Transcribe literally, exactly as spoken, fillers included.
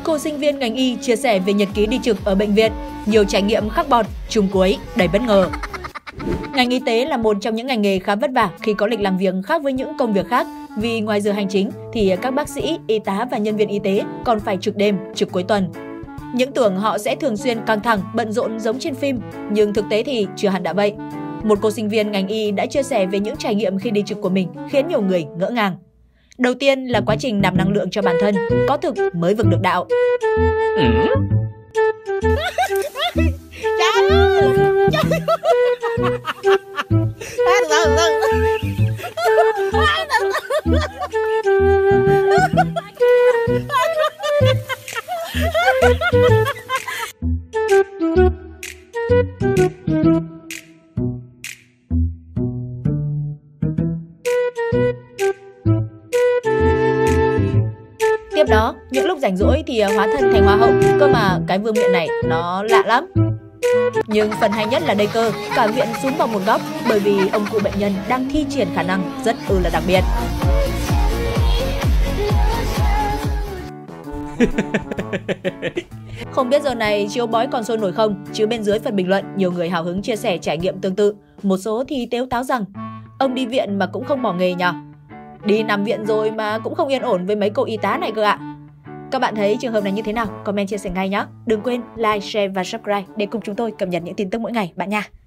Cô sinh viên ngành y chia sẻ về nhật ký đi trực ở bệnh viện, nhiều trải nghiệm khắc bọt, trùng cuối, đầy bất ngờ. Ngành y tế là một trong những ngành nghề khá vất vả khi có lịch làm việc khác với những công việc khác. Vì ngoài giờ hành chính thì các bác sĩ, y tá và nhân viên y tế còn phải trực đêm, trực cuối tuần. Những tưởng họ sẽ thường xuyên căng thẳng, bận rộn giống trên phim, nhưng thực tế thì chưa hẳn đã vậy. Một cô sinh viên ngành y đã chia sẻ về những trải nghiệm khi đi trực của mình khiến nhiều người ngỡ ngàng. Đầu tiên là quá trình nạp năng lượng cho bản thân, có thực mới vực được đạo. Tiếp đó, những lúc rảnh rỗi thì hóa thân thành hoa hậu, cơ mà cái vương miện này nó lạ lắm. Nhưng phần hay nhất là đây cơ, cả viện xuống vào một góc bởi vì ông cụ bệnh nhân đang thi triển khả năng rất ư là đặc biệt. Không biết giờ này chiếu bói còn sôi nổi không, chứ bên dưới phần bình luận nhiều người hào hứng chia sẻ trải nghiệm tương tự. Một số thì tếu táo rằng ông đi viện mà cũng không bỏ nghề nhỉ. Đi nằm viện rồi mà cũng không yên ổn với mấy cô y tá này cơ ạ. Các bạn thấy trường hợp này như thế nào? Comment chia sẻ ngay nhé. Đừng quên like, share và subscribe để cùng chúng tôi cập nhật những tin tức mỗi ngày bạn nha.